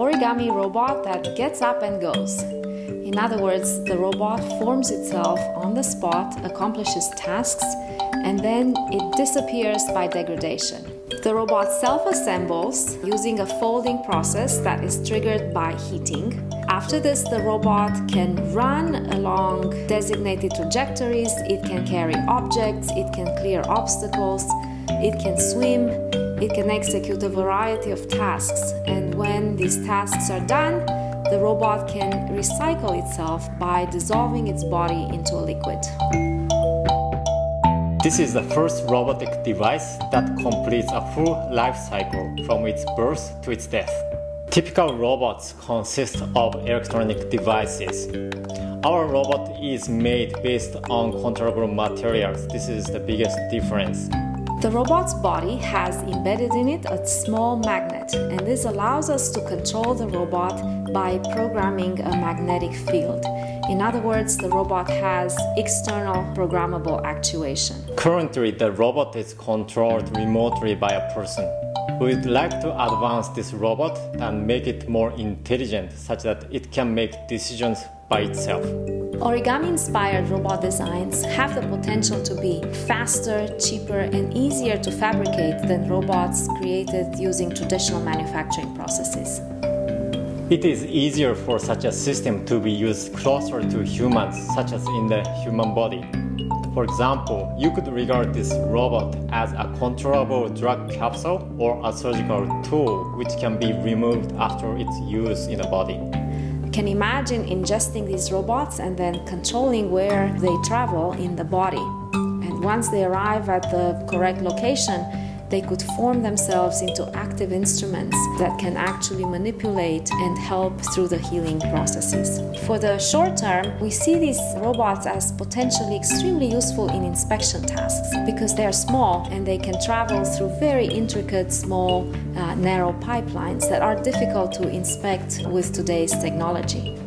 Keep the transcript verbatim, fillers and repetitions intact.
origami robot that gets up and goes. In other words, the robot forms itself on the spot, accomplishes tasks, and then it disappears by degradation. The robot self-assembles using a folding process that is triggered by heating. After this, the robot can run along designated trajectories, it can carry objects, it can clear obstacles, it can swim, it can execute a variety of tasks, and when these tasks are done, the robot can recycle itself by dissolving its body into a liquid. This is the first robotic device that completes a full life cycle from its birth to its death. Typical robots consist of electronic devices. Our robot is made based on controllable materials. This is the biggest difference. The robot's body has embedded in it a small magnet, and this allows us to control the robot by programming a magnetic field. In other words, the robot has external programmable actuation. Currently, the robot is controlled remotely by a person. We would like to advance this robot and make it more intelligent such that it can make decisions by itself. Origami-inspired robot designs have the potential to be faster, cheaper, and easier to fabricate than robots created using traditional manufacturing processes. It is easier for such a system to be used closer to humans, such as in the human body. For example, you could regard this robot as a controllable drug capsule or a surgical tool which can be removed after its use in the body. You can imagine ingesting these robots and then controlling where they travel in the body. And once they arrive at the correct location, they could form themselves into active instruments that can actually manipulate and help through the healing processes. For the short term, we see these robots as potentially extremely useful in inspection tasks because they are small and they can travel through very intricate, small, uh, narrow pipelines that are difficult to inspect with today's technology.